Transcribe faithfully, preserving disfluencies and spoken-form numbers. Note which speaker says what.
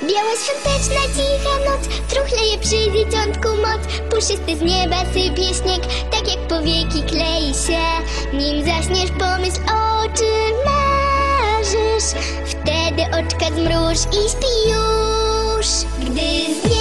Speaker 1: Biała świąteczna cicha noc, truchleje przy dzieciątku moc. Puszysty z nieba sypie śnieg, tak jak powieki klei się. Nim zaśniesz, pomyśl, o czym marzysz. Wtedy oczka zmruż i śpi już. Gdy z